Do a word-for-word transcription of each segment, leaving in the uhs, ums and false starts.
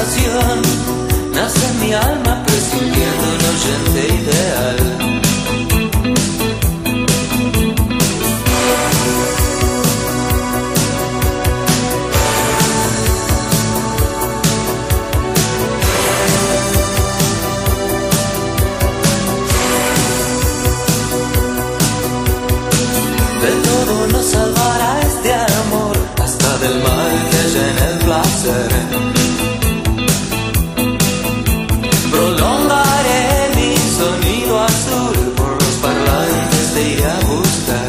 pasión nace en mi alma presintiendo un oyente ideal. De todo nos salvará este amor, hasta del mal que haya en el placer. Prolongaré mi sonido azul por los parlantes, te iré a buscar.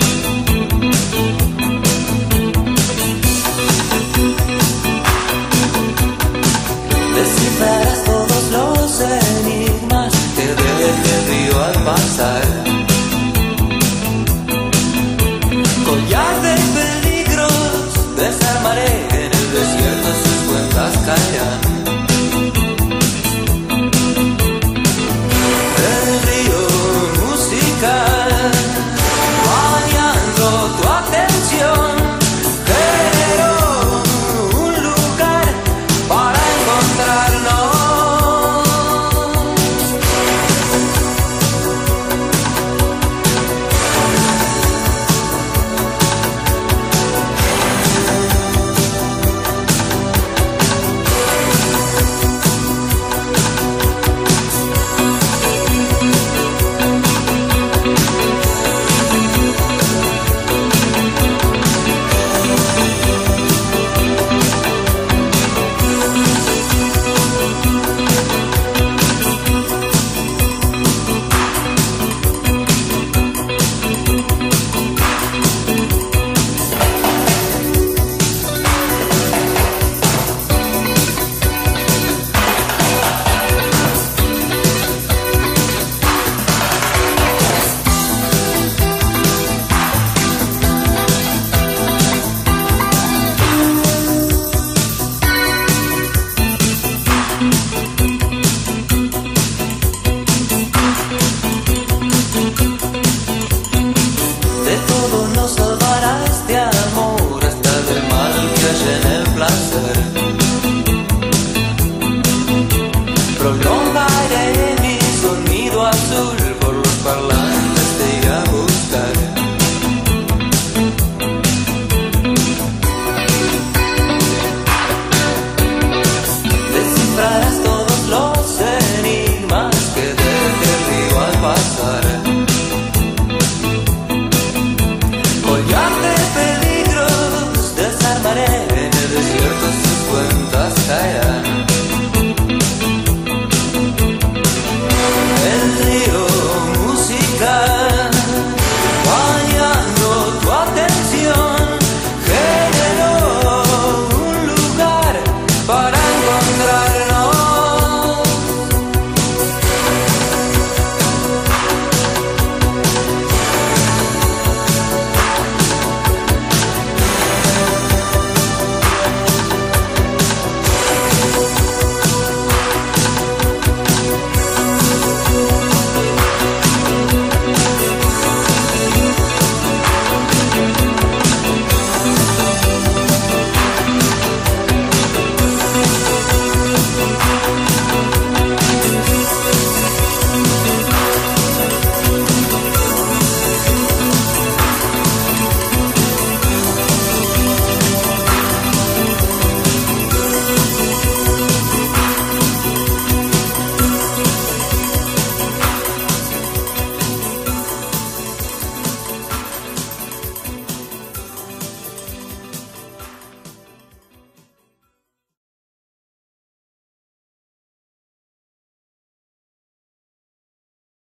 Descifrarás todos los enigmas que deje el río al pasar. Collar de peligros desarmaré, en el desierto sus cuentas caerán. El río musical, bañando tu atención, generó un lugar para encontrarnos. De todo nos salvará este amor, hasta del mal que haya en el placer. Prolongaré mi sonido azul por los parlantes, te iré a buscar. Descifrarás todos los enigmas que deje el río al pasar. Collar de